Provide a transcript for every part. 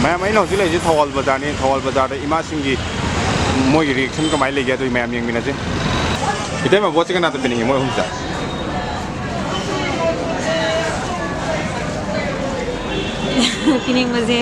Ma'am मैं हौजी लेजे थौल बाजार ने थौल बाजार इमा सिंगी मोई रिएक्शन कमाई ले गया तो मैम यंग बिना से इतने में बहुत से ना तो पिनिंग मोई हमसा पिनिंग मजे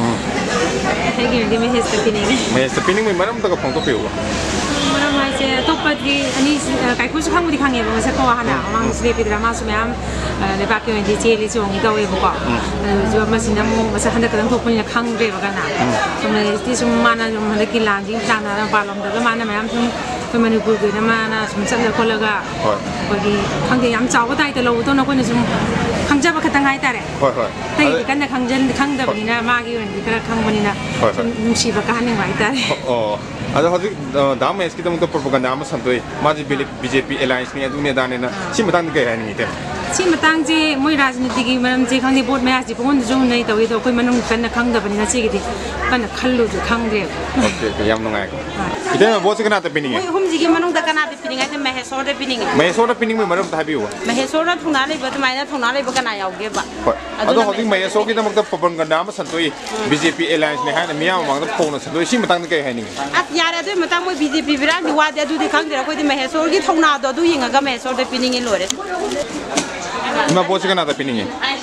है कि मैं हेस्ट पिनिंग में मरम तक फोन तो पे हुआ मरम ऐसे तो पति अनि काय कुछ खांग मुझे खांगे बस को हाना मांग से पे ड्रामा से मैम ले बाकी में डी जे ले जो उन्हीं का वे बुका जो मशीन हम मसा हंदा कदम तो पुन्य खांग रे बगाना तो मैं इस माना जो हंदा की लांजी जाना ना बालों तो माना मैम तो मैंने बुक ना माना सुनसान तो कोई लगा कोई खांगे याम चाव ताई तो लोग तो ना कोई नहीं खांग जब खतंग आये तारे ताई kan na khang da bani na magi wen dikra khang bani na nusi ba kan ngai tare ada hoji dam es ki dam to propaganda ma santoi maji BJP alliance ni adu ne da ne na si matang ke hai ni te si matang je moi rajniti gi maram je khang ni board ma ji bon jong nei tawi to koi manung kan na khang da bani na chi gi di kan na khallu ju khang de okay yam ngai ko ite ma bo se kana ta pining moi hum ji gi manung da kana de pining ai te mahesor de pining mahesor de pining me maram ta bi wa mahesor da thuna le ba mai na thuna le ba kana yaw ge ba ado hoji mahesor ki dam ta propaganda ma santoi BJP alliance ne ha na miya ma da phone na santoi si matang ke hai ni at yare de matang moi BJP bira di wa de du di khang de ko di mahesor gi thona do du yinga ga mahesor de pining in lore ima bo se kana ta pining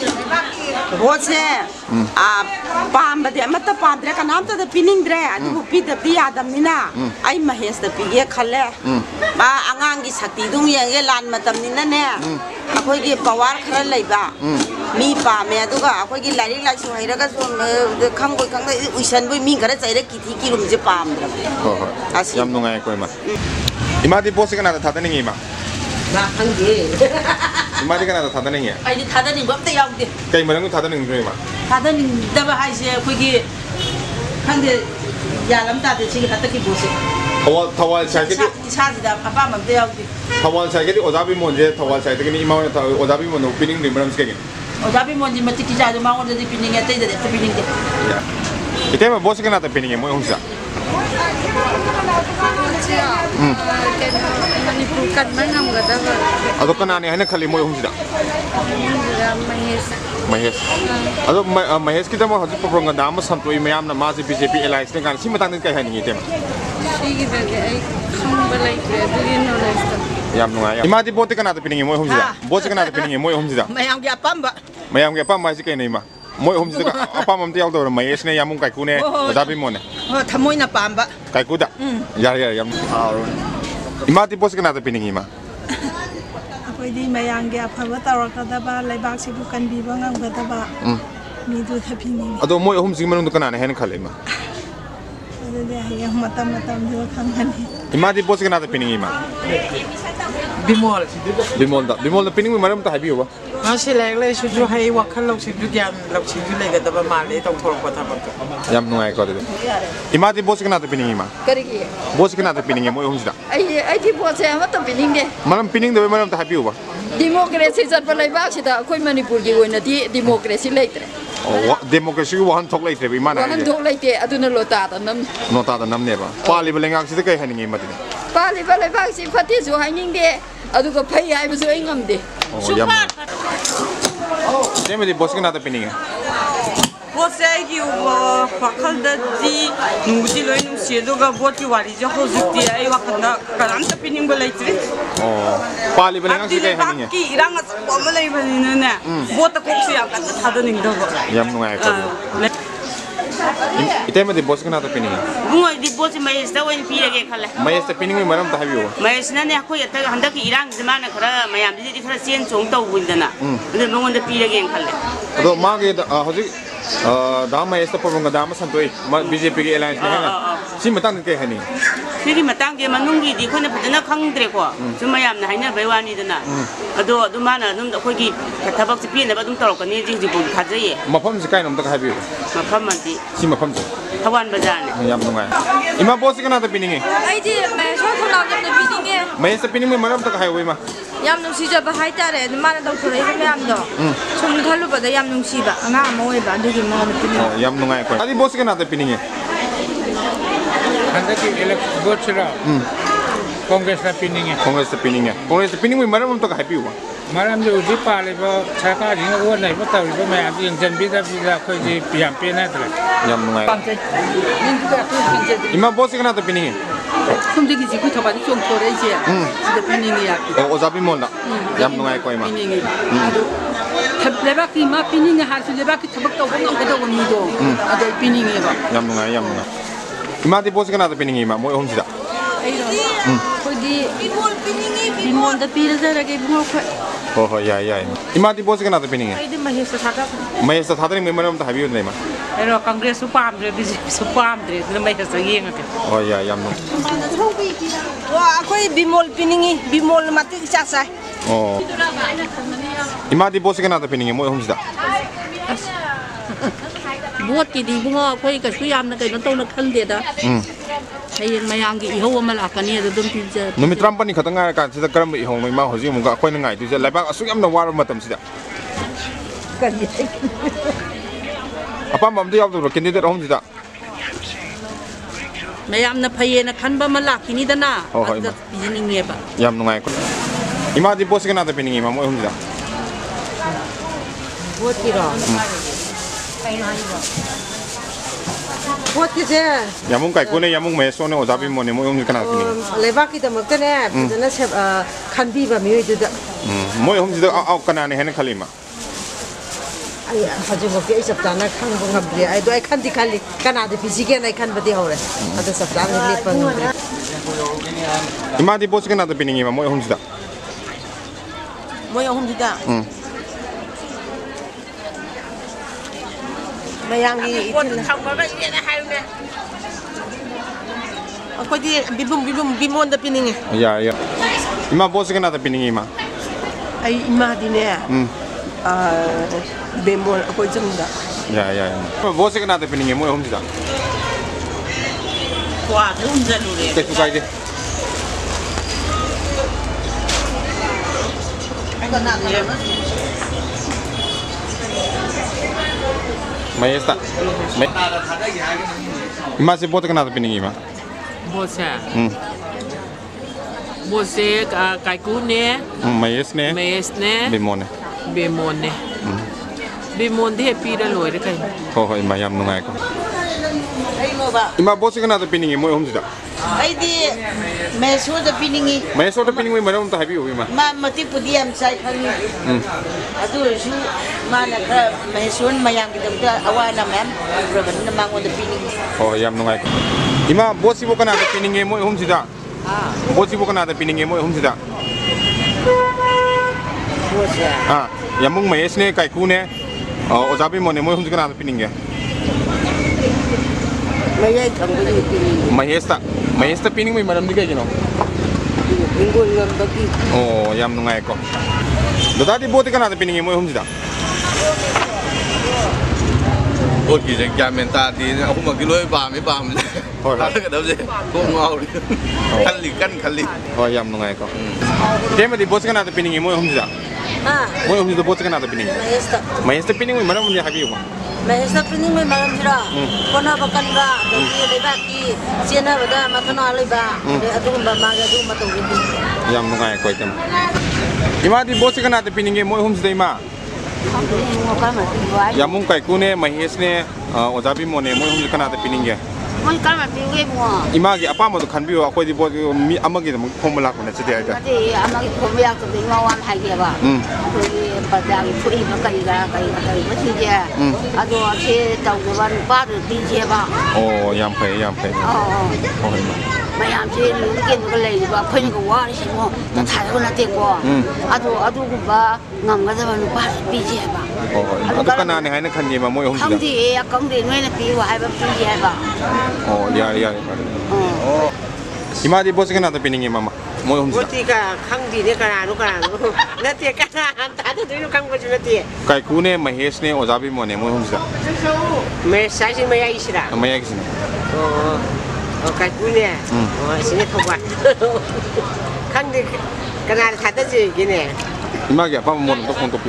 बोचे पाम बदे मत palm द्रे का नाम तो the पिनिंग द्रे अदु पी द पी आदम निना आई महेश द पी ये खले बा आंगांग की शक्ति दुंग ये लान मतम निना ने अखोई की पवार खर लैबा मी पामे अदुगा अखोई की लारी लाइसु हैरगा सो खंग बोय खंग उइसन बोय मी घर चाइरे किथि की रुम जे पाम द्रे हो हो आसी याम नुंगाय कोइ मा इमा दि बोसे kana ta ta ningi ma ना खंगे इमा दि kana ta ta ningi आई दि था द निंग बम ते यावदे kai marang ta ta ningi रे ma था द निंग दब हाइ से अखोई की खंगे यालम ता दे छि हत की बोसे thawal sai ke इसा जिदा अपा मम ते यावदे thawal sai ke oda bi mon je thawal sai ke ni ima oda bi mon opening ni maram se ke ओदा भी मोंजी मति की जादो मांगो दे पिनिंग एते दे पिनिंग दे ya ite ma boss kana ta pining mo humsa manipur kan mangam ga da ba ado kana ne hana khali mo humsa mahesh ado mahesh ki dama hoji propaganda ma santoi mayam na ma je BJP alliance ne kan si matang kai ha ni te ma si gi da ai khang ba lai tre du knowledge ta yam nunga ya imadi bote kana ta pining mo humsa bote kana ta pining mo humsa mayam gi apam ba mayam ge pa ma si kai nei ma moi humsa ka apa mam te yaw do mahesh ne yamung kai ku ne oda bi mo ne हो थमोय ना palm बा kai ku da ya ya yam imadi bote kana ta pining ma ꯑꯩꯈꯣꯏꯗꯤ ꯃꯌꯥꯝꯒꯤ ꯑꯐꯕ ꯇꯧꯔꯛꯀꯗꯕ ꯂꯩꯕꯥꯛꯁꯤꯕꯨ ꯀꯟꯕꯤꯕ ꯉꯝꯒꯗꯕ ꯃꯤꯗꯨ ꯊꯥꯕꯤꯅꯤꯡꯉꯤ ꯑꯗꯣ ꯃꯣꯏ ꯑꯍꯨꯝꯁꯤꯒꯤ ꯃꯅꯨꯡꯗ ꯀꯅꯥꯅ ꯍꯦꯟꯅ ꯈꯜꯂꯤ ꯏꯃꯥ ꯑꯗꯨꯗꯤ ꯍꯌꯦꯡ ꯃꯇꯝꯗꯨꯗ ꯈꯪꯒꯅꯤ ꯏꯃꯥꯗꯤ ꯄꯣꯠꯁꯤ ꯀꯅꯥꯗ ꯄꯤꯅꯤꯡꯉꯤ ꯏꯃꯥ ꯕꯤꯃꯣꯜꯗ ꯄꯤꯅꯤꯡꯕꯒꯤ ꯃꯔꯝ ꯑꯝꯇ ꯍꯥꯏꯕꯤꯌꯨꯕ ꯃꯥꯁꯤ ꯂꯥꯏꯔꯤꯛ ꯂꯥꯏꯁꯨꯁꯨ ꯍꯩ ꯋꯥꯈꯜ ꯂꯧꯁꯤꯡꯁꯨ ꯒ꯭ꯌꯥꯟ ꯂꯧꯁꯤꯡꯁꯨ ꯂꯩꯒꯗꯕ ꯃꯥꯜꯂꯦ ꯇꯧꯊꯣꯔꯛꯄ ꯊꯕꯛꯇꯣ ꯌꯥꯝ ꯅꯨꯡꯉꯥꯏꯀꯣ ꯑꯗꯨꯗꯤ ꯏꯃꯥꯗꯤ ꯕꯣꯠꯁꯤ ꯀꯅꯥꯗ ꯄꯤꯅꯤꯡꯉꯤ ꯏꯃꯥ ꯀꯔꯤꯒꯤ ꯕꯣꯠꯁꯤ ꯀꯅꯥꯗ ꯄꯤꯅꯤꯡꯉꯤ ꯃꯣꯏ ꯑꯍꯨꯝꯁꯤꯗ ꯑꯩꯗꯤ ꯄꯣꯠꯁꯦ ꯑꯃꯠꯇ ꯄꯤꯅꯤꯡꯗꯦ ꯃꯔꯝ ꯄꯤꯅꯤꯡꯗꯕꯒꯤ ꯃꯔꯝ ꯑꯝꯇ ꯍꯥꯏꯕꯤꯌꯨꯕ ꯗꯤꯃꯣꯀ꯭ꯔꯦꯁꯤ ꯆꯠꯄ ꯂꯩꯕꯥꯛꯁꯤꯗ ꯑꯩꯈꯣꯏ ꯃꯅꯤꯄꯨꯔꯒꯤ ꯑꯣꯏꯅꯗꯤ ꯗꯤꯃꯣꯀ꯭ꯔꯦꯁꯤ ꯂꯩꯇ꯭ꯔꯦ ꯗꯦꯃꯣꯀ꯭ꯔꯦꯁꯤꯒꯤ ꯋꯥꯍꯟꯊꯣꯛ ꯂꯩꯇ꯭ꯔꯦꯕ ꯏꯃꯥꯅ ꯋꯥꯍꯟꯊꯣꯛ ꯂꯩꯇꯦ ꯑꯗꯨꯅ ꯂꯣꯇꯥꯗ ꯅꯝꯃꯤ ꯅꯣꯇꯥꯗ ꯅꯝꯅꯦꯕ ꯄꯥꯜꯂꯤꯕ ꯂꯩꯉꯥꯛꯁꯤꯗ ꯀꯩ ꯍꯥꯏꯅꯤꯡꯉꯤ ꯃꯗꯨꯗꯤ ꯄꯥꯜꯂꯤꯕ ꯂꯩꯕꯥꯛꯁꯤ ꯐꯠꯇꯦꯁꯨ ꯍꯥꯏꯅꯤꯡꯗꯦ ꯑꯗꯨꯒ ꯐꯩ ꯍꯥꯏꯕꯁꯨ ꯑꯩ ꯉꯝꯗꯦ ꯏꯆꯦꯃꯗꯤ ꯕꯣꯠꯁꯤ ꯀꯅꯥꯗ ꯄꯤꯅꯤꯡꯉꯤ ꯕꯣꯠꯁꯦ ꯑꯩꯒꯤ ꯋꯥꯈꯜꯗꯗꯤ ꯅꯨꯡꯕꯨꯗꯤ ꯂꯣꯏ ꯅꯨꯡꯁꯤ ꯑꯗꯨꯒ ꯕꯣꯠꯀꯤ ꯋꯥꯔꯤꯁꯦ ꯍꯧꯖꯤꯛꯇꯤ ꯑꯩ ꯋꯥꯈꯜꯗ ꯀꯅꯥꯝꯇ ꯄꯤꯅꯤꯡꯕ ꯂꯩꯇ꯭ꯔꯤ ꯄꯥꯜꯂꯤꯕ ꯂꯩꯉꯥꯛꯁꯤ ꯀꯩ ꯍꯥꯏꯅꯤꯡꯉꯤ ꯂꯩꯕꯥꯛꯀꯤ ꯏꯔꯥꯡ ꯑꯆꯧꯕ ꯑꯃ ꯂꯩꯕꯅꯤꯅꯅꯦ ꯕꯣꯠꯇ ꯀꯣꯛꯁꯦ ꯌꯥꯝ ꯀꯟꯅ ꯊꯥꯗꯅꯤꯡꯗꯕ ꯌꯥꯝ ꯅꯨꯡꯉꯥꯏꯀꯣ ꯏꯇꯩꯃꯗꯤ ꯕꯣꯠꯁꯤ ꯀꯅꯥꯗ ꯄꯤꯅꯤꯡꯉꯤ ꯏꯕꯨꯡꯉꯣꯗꯤ ꯕꯣꯠꯁꯦ ꯃꯍꯦꯁꯇ ꯑꯣꯏꯅ ꯄꯤꯔꯒꯦ ꯈꯜꯂꯦ ꯃꯍꯦꯁꯇ ꯄꯤꯅꯤꯡꯕꯒꯤ ꯃꯔꯝ ꯑꯝꯇ ꯍꯥꯏꯕꯤꯌꯨꯕ ꯃꯍꯦꯁꯅꯅꯦ ꯑꯩꯈꯣꯏ ꯍꯟꯗꯛꯀꯤ ꯏꯔꯥꯡꯁꯦ ꯃꯥꯅ ꯈꯔ ꯃꯌꯥꯝꯁꯤꯗꯤ ꯈꯔ ꯆꯦꯟ ꯆꯣꯡ ꯇꯧꯕꯅꯤꯗꯅ ꯑꯗꯨ ꯃꯉꯣꯟꯗ ꯄꯤꯔꯒꯦꯅ ꯈꯜꯂꯦ ꯑꯗꯣ ꯃꯥꯒꯤ ꯍꯧꯖꯤꯛ ꯗꯥ ꯃꯍꯦꯁꯇ propaganda ꯑꯃ ꯁꯟꯇꯣꯛꯏ BJPꯒꯤ alliance ꯍꯦꯟꯅ ꯁꯤ ꯃꯇꯥꯡꯗ ꯀꯩ ꯍꯥꯏꯅꯤꯡꯉꯤ ꯁꯤꯒꯤ ꯃꯇꯥꯡꯒꯤ ꯃꯅꯨꯡꯒꯤꯗꯤ ꯑꯩꯈꯣꯏꯅ ꯐꯖꯅ ꯈꯪꯗ꯭ꯔꯦꯀꯣ ꯁꯨꯝ ꯃꯌꯥꯝꯅ ꯍꯥꯏꯅꯕꯩ ꯋꯥꯅꯤꯗꯅ ꯑꯗꯣ ꯑꯗꯨꯝ ꯃꯥꯅ ꯑꯗꯨꯝ ꯑꯩꯈꯣꯏꯒꯤ ꯊꯕꯛꯁꯦ ꯄꯤꯅꯕ ꯑꯗꯨꯝ ꯇꯧꯔꯛꯀꯅꯤ ꯍꯧꯖꯤꯛꯐꯥꯎ ꯊꯥꯖꯩꯌꯦ ꯃꯐꯝꯁꯤ ꯀꯥꯏꯅꯣ ꯑꯝꯇ ꯍꯥꯏꯕꯤꯌꯨ ꯃꯐꯝ ꯑꯗꯤ ꯁꯤ ꯃꯐꯝꯁꯦ ꯊꯧꯕꯥꯜ ꯕꯖꯥꯔꯅꯦ ꯌꯥꯝ ꯅꯨꯡꯉꯥꯏ ꯏꯃꯥ ꯕꯣꯠꯁꯤ ꯀꯅꯥꯗ ꯄꯤꯅꯤꯡꯉꯤ ꯑꯩꯗꯤ ꯃꯍꯦꯁꯣꯔ ꯊꯣꯡꯅꯥꯎꯖꯝꯗ ꯄꯤꯅꯤꯡꯉꯦ ꯃꯍꯦꯁꯇ ꯄꯤꯅꯤꯡꯕꯒꯤ ꯃꯔꯝ ꯑꯝꯇ ꯍꯥꯏꯌꯨ ꯏꯃꯥ ꯌꯥꯝ ꯅꯨꯡꯁꯤꯖꯕ ꯍꯥꯏꯇꯥꯔꯦ ꯑꯗꯨ ꯃꯥꯅ ꯇꯧꯊꯣꯔꯛꯏꯕ ꯃꯌꯥꯝꯗꯣ ꯁꯨꯝ ꯈꯜꯂꯨꯕꯗ ꯌꯥꯝ ꯅꯨꯡꯁꯤꯕ ꯑꯉꯥꯡ ꯑꯃ ꯑꯣꯏꯕ ꯑꯗꯨꯒꯤ ꯃꯉꯣꯟꯗ ꯄꯤꯅꯤꯡꯉꯦ ꯌꯥꯝ ꯅꯨꯡꯉꯥꯏꯀꯣ ꯑꯗꯨꯗꯤ ꯕꯣꯠꯁꯤ ꯀꯅꯥꯗ ꯄꯤꯅꯤꯡꯉꯤ ꯍꯟꯗꯛꯀꯤ ꯚꯣꯠꯁꯤꯔ ꯀꯣꯡꯒ꯭ꯔꯦꯁꯇ ꯄꯤꯅꯤꯡꯉꯦ ꯀꯣꯡꯒ꯭ꯔꯦꯁꯇ ꯄꯤꯅꯤꯡꯉꯦ ꯀꯣꯡꯒ꯭ꯔꯦꯁꯇ ꯄꯤꯅꯤꯡꯕꯒꯤ ꯃꯔꯝ ꯑꯝꯇ ꯍꯥꯏꯕꯤꯌꯨꯕ 말하면 우리 빨리고 차가 지금 원래 부터 우리 보면 인천 비다 거기 비안 빼내더라. 얌농아이. 이마 보스가 나도 비닝이. something is good about the forage. The pinning. 오자비 몰라. 얌농아이 거이마. 레바키 마 피닝 하수 레바키 타박도 공항 가다 오니도 아들 피닝이 봐. 얌농아이. 이마디 보스가 나도 비닝이 마 뭐 홈시다. 거기 비몬다 비르자라게 비몬 야야. 이마디 보스가 나도 비닝이. 아이들 마히스 사다. 마이스 사다리 멤버님도 하비우네 마. 에로 컨그레스 팜드레 비즈 팜드레 그 마히스 잉게. 야 얌농. 와 아코이 비몰 피닝이 비몰 마티 짝사. 이마디 보스가 나도 비닝이 뭐 홈시다. 무엇이 디붕어 거기가 수염나 그 너도 큰데다. Hay mayang gi ho ma la ka ni dum tin je Numi Trumpani khatanga ka sida karam I hong ma hoji mu ka khoi ngai tu je laiba asu yam na war matam sida apa mam de yaw do candidate hom sida mayam na phaye na khan ba ma la ki ni da na da bijining nge ba yam ngai ko ima di boss kana da piningi ma mo hom sida Buat kira. Buat kerja. Yamung kai kone yamung me so ne ozabi mo ne mo hom kana piningi Leba kita makna ne, jadi sep kandi ba miu itu dah. Mo hom sida au kana ne hen khalima Ay, haju ngopi ay sabtana kang bunga beli. Ay do ay kandi kali kana ada fisikan ay kan badi haure. Ada sabtana ni pang. Ima di boss kana da piningi ma mo hom sida Mo hom sida Mayangi itil. Ako di bimon da piningi. Ya ima boss kana da piningi ma Ay ima di ne. Bimol ako jengda. Ya boss kana da piningi mo hom sida Kwa unza lure. ke tu kai de Maesta. Ima se bota kana da piningi ma Bose. Bose kai kune. Maes ne Bimone. bimone Bimone de pira loire kai. ho ima yam nungai ko ima boss kana da piningi mo hom sida Ay di meso da piningi. Maes da piningi ma ram ta habi ima Mati pudi am sai khani. Adu su mana ka meson mayang kita da awana mem. Raban na mango da piningi. ho yam nungai ko ima boss bo kana da piningi mo hom sida boss bo kana da piningi mo hom sida yamung maes ne kai ku ne ozabi mo ne mo hom kana da piningi Mayay kang budi piningi. Maes ta pining mo maram di kai no Ingol ngam bagi. yam nungai ko dadi boti kana da piningi mo hom sida Bột kỳ dịch nhà ta thì không mà cái lối bà mới bà mình cái đâu gì cũng ngầu đi khăn lì yam nungai ko tema di boss kana da piningi mo hom sida mo hom sida boss kana da piningi Maes ta pining mo maram di habi mo Mahesa pining may malam sira. Kona bakan ba, dati leba ki siena bada matana leba. Atu ba maga du matawin. Yam nungai ko tem ima di boss kana da piningi mo hom sida ima yamung kai ku ne mahes ne ozabi mo ne mo hom kana da piningi Mo kama pingi mo. ima gi apa mo khan bi ko di bo mi amagi da formula ko ne chide ai da Ati amagi komiya ko ding mawan hai ge ba. Ko pada gi pui ma kai ga kai ma thi je. Ado che tau ge ban pa de ti je ba. yam phai Mayam che lu gen ko lei ba phai ko wa ni mo. Ta thai ko na te ko. Ado ko ba ngam ga ba nu pa pi je ba. adu kana ne hai na khan ni ma mo hom Kham sida di akong di noi na pi wa hai ba pi je ba. ya ima di boss kana da piningi mama mo hom sida Boti ka khang di ne kana na te kana ta de du khang ko ju na te. kai ku ne mahes ne ozabi mo ne mo hom sida Me sai sin me ai sira. maya gi sine Kai ku ne. Sine ko ba. Khang di kana ta de ji gi ne. ima gi apa mo to kon to pi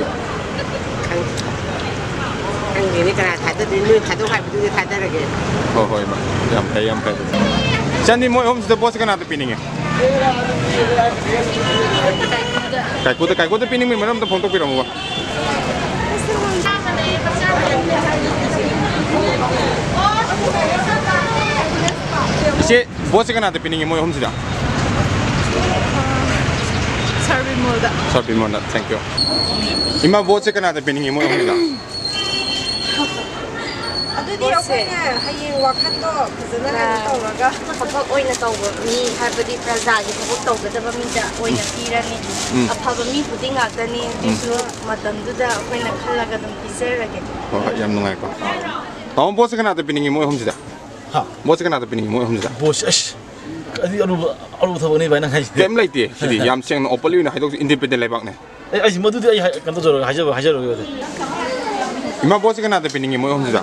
Khang di ne kana ta de ni ta do hai bu de ta de ge. ima yam phai chandi mo hom sida boss kana da piningi Kai ku te pining mi manam ta phone to pi ramu ba. Ise boss kana te pining mo hom sida. Sorry molda. Thank you. Ima boss kana te pining mo hom sida. ꯑꯗꯨꯗꯤ ꯑꯩꯈꯣꯏꯅ ꯍꯌꯦꯡ ꯋꯥꯈꯜꯗꯣ ꯐꯖꯅ ꯇꯧꯔꯒ ꯊꯕꯛ ꯑꯣꯏꯅ ꯇꯧꯕ ꯃꯤ ꯍꯥꯏꯕꯗꯤ ꯄ꯭ꯔꯖꯥꯒꯤ ꯊꯕꯛ ꯇꯧꯒꯗꯕ ꯃꯤꯗ ꯑꯣꯏꯅ ꯄꯤꯔꯅꯤ ꯑꯐꯕ ꯃꯤꯕꯨꯗꯤ ꯉꯥꯛꯇꯅꯤ ꯑꯗꯨꯁꯨ ꯃꯇꯝꯗꯨꯗ ꯑꯩꯈꯣꯏꯅ ꯈꯜꯂꯒ ꯑꯗꯨꯝ ꯄꯤꯖꯔꯒꯦ ꯍꯣꯏ ꯌꯥꯝ ꯅꯨꯡꯉꯥꯏꯀꯣ ꯇꯥꯃꯣ ꯕꯣꯁ ꯀꯅꯥꯗ ꯄꯤꯅꯤꯡꯉꯤ ꯃꯣꯏ ꯑꯍꯨꯝꯁꯤꯗ ꯍꯥ ꯕꯣꯁ ꯀꯅꯥꯗ ꯄꯤꯅꯤꯡꯉꯤ ꯃꯣꯏ ꯑꯍꯨꯝꯁꯤꯗ ꯕꯣꯁ ꯑꯁ ꯑꯗꯤ ꯑꯔꯨꯕ ꯊꯕꯛꯅꯤ ꯚꯥꯏ ꯅꯪ ꯍꯥꯏꯁꯤꯗꯤ ꯀꯩꯝ ꯂꯩꯇꯦ ꯁꯤꯗꯤ ꯌꯥꯝ ꯁꯦꯡꯅ ꯑꯣꯄꯟꯂꯤ ꯑꯣꯏꯅ ꯍꯥꯏꯗꯣꯛ ꯏꯟꯗꯤꯄꯦꯟꯗꯦꯟ ꯂꯩꯕꯥꯛꯅꯦ ꯑꯩ ꯃꯗꯨꯗꯤ ꯑꯩ ꯀꯩꯅꯣ ꯇꯧꯖꯔꯒ ꯍꯥꯏꯖꯔꯒꯦ 이마 보스 그나데 비닝이 뭐 혼자다.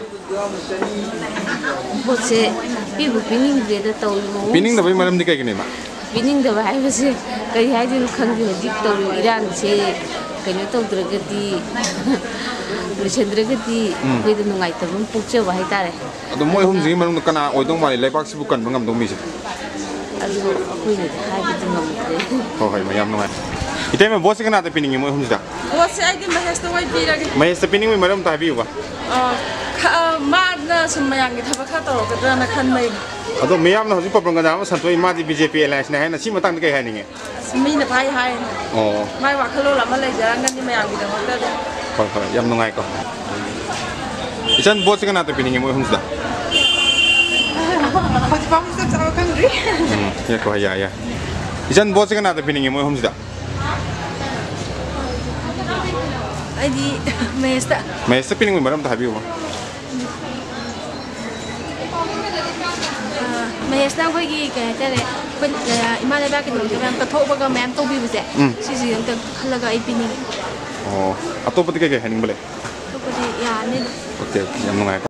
보스 비부 비닝데다 떠오르고. 비닝다 왜 말합니까 이게 마? 비닝다 왜 하이버스 그이 하이든 칸기 직 떠오르 이란세 그녀 떠들어가디 루센드르가디 그래도 누가이다면 복잡 하이다래. 아도 뭐 혼자이 말은 그나 어동 말이 레박시부 간 방금 동미지. 아주 그이네 하이든 넘데. 호하이 뭐 얌노 이때면 보스 그나데 비닝이 뭐 혼자다. 보스 아이디 마헤스도 와이 비라게. 마헤스 비닝이 말은 다 비우가. 마나 숨마양기 타바카 떨어가다나 칸메이. 아도 미암나 호지 법런가 나면 산토이 마디 BJP 알라이스나 해나 시마 땅데 게 하니게. 미나 바이 하이. 마이 와클로라 말레이자랑간니 마양기다 못다. 호이 얌 농아이 거. 이전 보스 그나데 비닝이 뭐 혼자다. 어디 밤새 자고 간리. 예 거야. 이전 보스 그나데 비닝이 뭐 혼자다. 아이디 메스타 피닝 뭐 말하면 다 비워. 메스타 거기 그때에 이마네바게 놀면 또 토버가 맨 토비부세. 시시 연도 칼라가 아이피닝. 아또부터 그게 하는 거래. 또부터 야 아니. 오케이. 양 농아이